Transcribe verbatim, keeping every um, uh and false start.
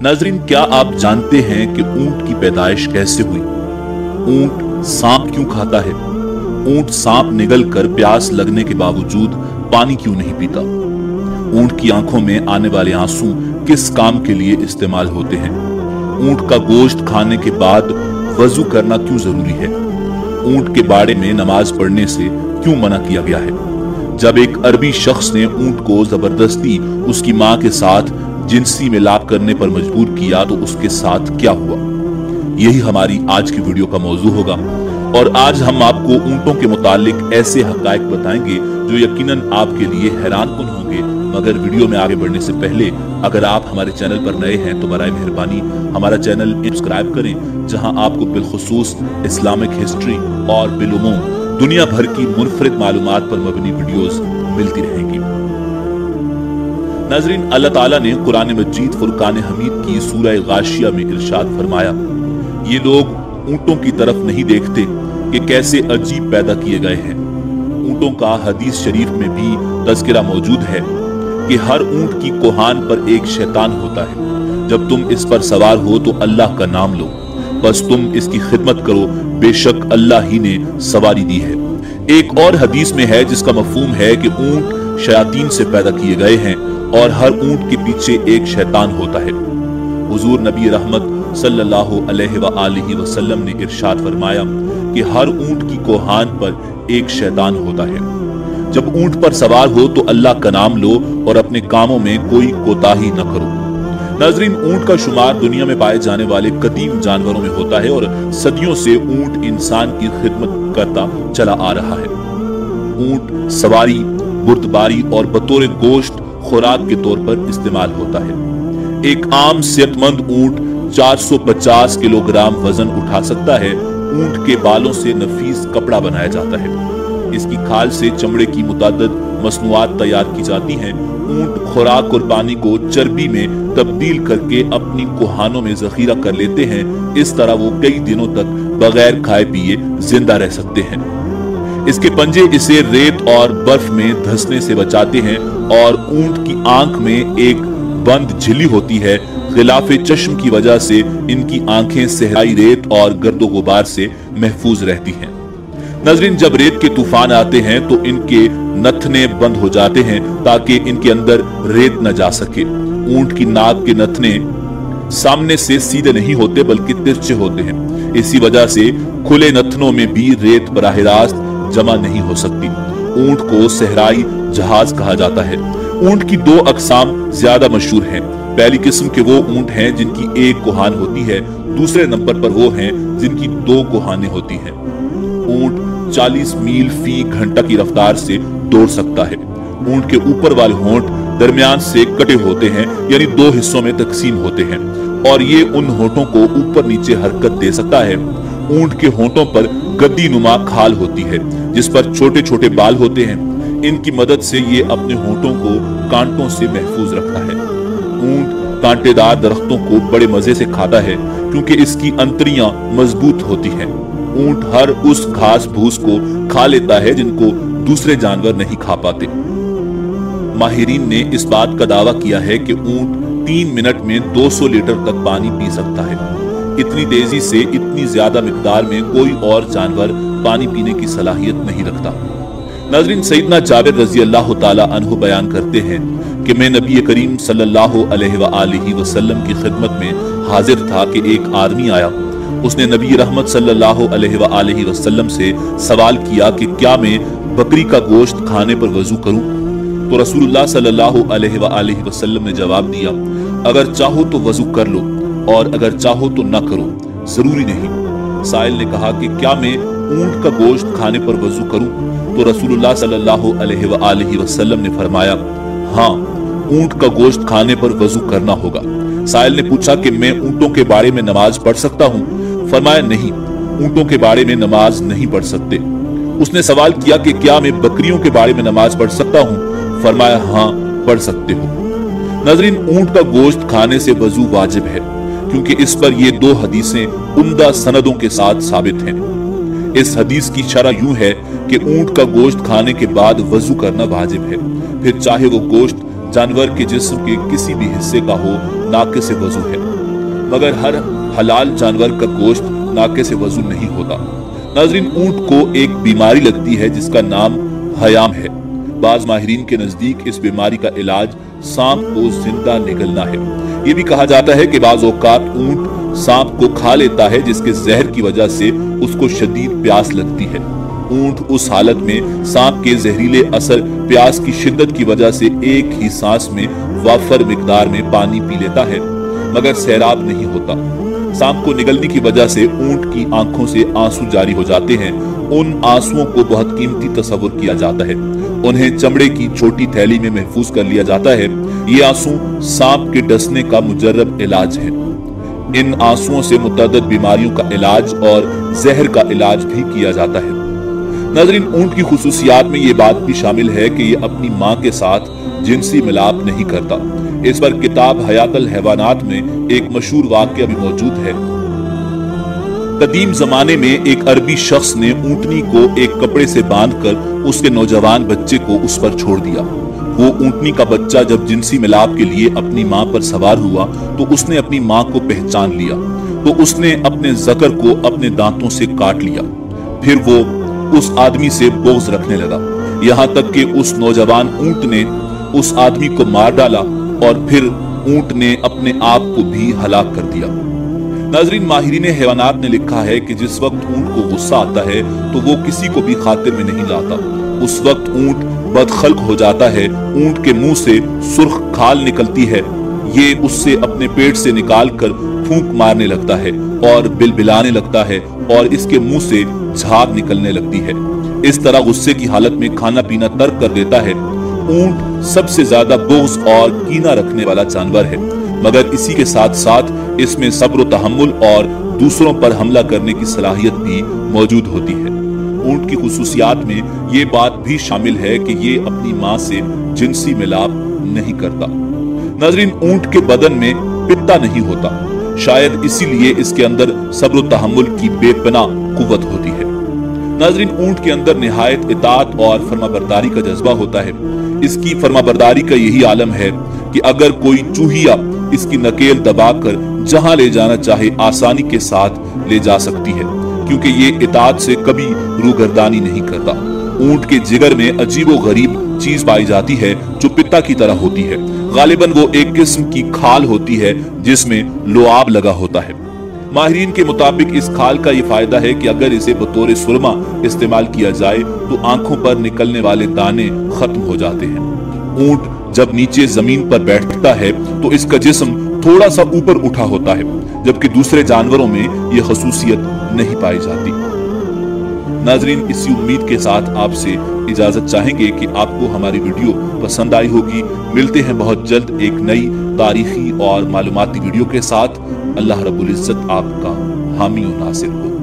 नाज़रीन, क्या आप जानते हैं कि ऊंट की पैदाइश कैसे हुई? ऊंट सांप क्यों खाता है? ऊंट सांप निगल कर प्यास लगने के बावजूद पानी क्यों नहीं पीता? ऊंट की आंखों में आने वाले आंसू किस काम के लिए इस्तेमाल होते हैं? ऊंट का गोश्त खाने के बाद वजू करना क्यों जरूरी है? ऊंट के बाड़े में नमाज पढ़ने से क्यों मना किया गया है? जब एक अरबी शख्स ने ऊंट को जबरदस्ती उसकी मां के साथ जिनसी मिलाप करने पर मजबूर किया तो उसके साथ क्या हुआ? यही हमारी आज की वीडियो का मौजू होगा और आज हम आपको ऊंटों के मुतालिक ऐसे हकायक बताएंगे जो यकीनन आपके लिए हैरानकुन होंगे। मगर वीडियो में आगे बढ़ने से पहले अगर आप हमारे चैनल पर नए हैं तो बराए मेहरबानी हमारा चैनल सब्सक्राइब करें, जहां आपको बिलखुसूस इस्लामिक हिस्ट्री और बिलुमूम दुनिया भर की मुनफरिद मालूमात पर मबनी वीडियोस मिलती रहेंगी। नाज़रीन, अल्लाह ताला ने कुरान मजीद फुरकान हमीद की सूरह गाशिया में इरशाद फरमाया, ये लोग ऊंटों की तरफ नहीं देखते कि कैसे अजीब पैदा किए गए हैं। ऊंटों का हदीस शरीफ में भी तज़किरा मौजूद है कि हर ऊंट की कोहान पर एक शैतान होता है। जब तुम इस पर सवार हो तो अल्लाह का नाम लो, बस तुम इसकी खिदमत करो, बेशक अल्लाह ही ने सवारी दी है। एक और हदीस में है जिसका मफहूम है कि ऊंट शयातीन से पैदा किए गए हैं और हर ऊंट के पीछे एक शैतान होता है। हुजूर नबी रहमत सल्लल्लाहु अलैहि व आलिहि वसल्लम ने इरशाद फरमाया कि हर ऊंट की कोहान पर एक शैतान होता है। जब ऊंट पर सवार हो तो अल्लाह का नाम लो और अपने कामों में कोई कोताही न करो। नाज़रीन, ऊंट का शुमार दुनिया में पाए जाने वाले कदीम जानवरों में होता है और सदियों से ऊंट इंसान की खिदमत करता चला आ रहा है। ऊंट सवारी, बुर्दबारी और बतौर गोश्त खुराक के तौर पर इस्तेमाल होता है। एक आम सेहतमंद ऊंट चार सौ पचास किलोग्राम वजन उठा सकता है। ऊंट के बालों से नफीस कपड़ा बनाया जाता है। इसकी खाल से चमड़े की मुताद्दद मसनूआत तैयार की जाती हैं। ऊंट खुराक और पानी को चर्बी में तब्दील करके अपनी कोहानों में जखीरा कर लेते हैं। इस तरह वो कई दिनों तक बगैर खाए पिए जिंदा रह सकते हैं। इसके पंजे इसे रेत और बर्फ में धंसने से बचाते हैं और ऊंट की आंख में एक बंद झिल्ली होती है। खिलाफे चश्म की वजह से इनकी आंखें सहराई रेत और गर्दो गुबार से महफूज रहती हैं। नाज़रीन, जब रेत के तूफान आते हैं तो इनके नथने बंद हो जाते हैं ताकि इनके अंदर रेत न जा सके। ऊंट की नाक के नथने सामने से सीधे नहीं होते बल्कि तिरछे होते हैं। इसी वजह से खुले नथनों में भी रेत बराह रास्त जमा नहीं हो सकती। ऊंट को सहराई जहाज कहा जाता है। ऊंट की दो अकसाम ज्यादा मशहूर हैं। पहली किस्म के वो ऊंट हैं जिनकी एक कोहान होती है। दूसरे नंबर पर वो हैं जिनकी दो कोहानें होती हैं। ऊंट चालीस मील फी घंटा की रफ्तार से दौड़ सकता है। ऊंट के ऊपर वाले होंठ दरमियान से कटे होते हैं, यानी दो हिस्सों में तकसीम होते हैं और ये उन होंठों को ऊपर नीचे हरकत दे सकता है। ऊंट के होंठों पर गद्दी नुमा खाल होती है जिस पर छोटे छोटे बाल होते हैं। इनकी मदद से ये अपने होंठों को कांटों से महफूज रखता है। ऊंट कांटेदार दरख्तों को बड़े मजे से खाता है क्योंकि इसकी अंतड़ियां मजबूत होती हैं। ऊंट हर उस घास भूस को खा लेता है जिनको दूसरे जानवर नहीं खा पाते। माहिरीन ने इस बात का दावा किया है कि ऊंट तीन मिनट में दो सौ लीटर तक पानी पी सकता है। इतनी तेजी से इतनी ज्यादा मिकदार में कोई और जानवर पानी पीने की सलाहियत नहीं रखता। नाज़रीन, सैयदना जाबिर रज़ी अल्लाह ताला अन्हु बयान करते हैं कि मैं नबी करीम सल्लल्लाहु अलैहि व आलिहि वसल्लम की खिदमत में हाजिर था कि एक आदमी आया। उसने नबी रहमत सल्लल्लाहु अलैहि व आलिहि वसल्लम से सवाल किया कि क्या मैं बकरी का गोश्त खाने पर वजू करूं? तो रसूलुल्लाह सल्लल्लाहु अलैहि व आलिहि वसल्लम ने जवाब दिया, अगर चाहो तो वजू कर लो और अगर चाहो तो ना करो, जरूरी नहीं। साइल ने कहा कि क्या मैं ऊंट का गोश्त खाने पर वजू करूं? तो रसूलुल्लाह सल्लल्लाहु अलैहि व आलिहि वसल्लम ने फरमाया, हाँ, ऊंट का गोश्त खाने पर वजू करना होगा। साइल ने पूछा कि मैं ऊंटों के बारे में नमाज पढ़ सकता हूँ? फरमाया, नहीं, ऊंटों के बारे में नमाज नहीं पढ़ सकते। उसने सवाल किया कि क्या मैं बकरियों के बारे में नमाज पढ़ सकता हूँ? फरमाया, हाँ, पढ़ सकते हो। नाज़रीन, ऊंट का गोश्त खाने से वजू वाजिब है क्योंकि इस पर ये दो हदीसें उम्दा सनदों के साथ साबित हैं। इस हदीस की शरह यूं है कि ऊंट का गोश्त खाने के बाद वजू करना वाजिब है, फिर चाहे वो गोश्त जानवर के जिस्म के किसी भी हिस्से का हो, नाक़िस वजू है। मगर हर हलाल जानवर का गोश्त नाके से वजू नहीं होता। नाज़रीन, ऊंट को एक बीमारी लगती है जिसका नाम हयाम है। बाज माहिरीन के नजदीक इस बीमारी का इलाज सांप को जिंदा निगलना है। ये भी कहा जाता है कि बाज औकात ऊंट सांप को खा लेता है जिसके जहर की वजह से उसको शदीद प्यास लगती है। ऊंट उस हालत में सांप के जहरीले असर प्यास की शिद्दत की वजह से एक ही सांस में वाफर मिकदार में पानी पी लेता है मगर सैराब नहीं होता। सांप को निगलने की वजह से ऊंट की आंखों से आंसू जारी हो जाते हैं। उन आंसुओं को बहुत कीमती तस्वुर किया जाता है। उन्हें चमड़े की छोटी थैली में महफूज कर लिया जाता है। ये आंसू सांप के डसने का मुजर्रब इलाज है। इन आंसुओं से मुतअद्दिद बीमारियों का इलाज और जहर का इलाज भी किया जाता है। नाज़रीन, ऊंट की खुसूसियात में ये बात भी शामिल है कि ये अपनी माँ के साथ जिनसी मिलाप नहीं करता। इस पर किताब हयातुल हैवानात में एक मशहूर वाक़या भी मौजूद है। कदीम जमाने में एक अरबी शख्स ने ऊंटनी को एक कपड़े से बांधकर उसके नौजवान बच्चे को उस पर छोड़ दिया। वो ऊंटनी का बच्चा जब जिनसी मिलाप के लिए अपनी माँ पर सवार हुआ तो उसने अपनी माँ को पहचान लिया, तो उसने अपने ज़कर को अपने दांतों से काट लिया। फिर वो उस आदमी से बोझ रखने लगा, यहाँ तक कि उस नौजवान ऊंट ने उस आदमी को मार डाला और फिर ऊंट ने अपने आप को भी हलाक कर दिया। नाज़रीन, माहिरीन हैवानात ने लिखा है कि जिस वक्त ऊंट को गुस्सा आता है तो वो किसी को भी खातिर में नहीं लाता। उस वक्त ऊंट बदखल्क हो जाता है। ऊंट के मुंह से सुर्ख खाल निकलती है। ये उससे अपने पेट से निकाल कर फूंक मारने लगता है और बिलबिलाने लगता है और इसके मुंह से झाग निकलने लगती है। इस तरह गुस्से की हालत में खाना पीना तर्क कर देता है। ऊंट सबसे ज्यादा बोझ और कीना रखने वाला जानवर है, मगर इसी के साथ साथ इसमें सब्र व तहम्मुल और दूसरों पर हमला करने की सलाहियत भी मौजूद होती है। ऊंट की खुसूसियात में ये बात भी शामिल है कि ये अपनी माँ से जिनसी मिलाप नहीं करता। नाज़रीन, ऊंट के बदन में पित्ता नहीं होता, शायद इसीलिए इसके अंदर सब्र व तहम्मुल की बेपनाह कुव्वत होती है। नाज़रीन, ऊंट के अंदर निहायत इताअत और फरमाबरदारी का जज्बा होता है। इसकी फरमाबरदारी का यही आलम है कि अगर कोई चूहिया इसकी नकेल दबाकर जहां ले जाना चाहे आसानी के साथ ले जा सकती है, क्योंकि ये इताअत से कभी रूगर्दानी नहीं करता। ऊंट के जिगर में अजीबो गरीब चीज पाई जाती है जो पित्ता की तरह होती है। गालिबन वो एक किस्म की खाल होती है जिसमें लुआब लगा होता है। माहिरीन के मुताबिक इस खाल का ये फायदा है कि अगर इसे बतौर सुरमा इस्तेमाल किया जाए तो आंखों पर निकलने वाले दाने खत्म हो जाते हैं। ऊंट जब नीचे जमीन पर बैठता है तो इसका जिस्म थोड़ा सा ऊपर उठा होता है, जबकि दूसरे जानवरों में यह खसूसियत नहीं पाई जाती। नाजरीन, इसी उम्मीद के साथ आपसे इजाजत चाहेंगे कि आपको हमारी वीडियो पसंद आई होगी। मिलते हैं बहुत जल्द एक नई तारीखी और मालूमाती वीडियो के साथ। अल्लाह रब्बुल इज्जत आपका हामी और नासिर हो।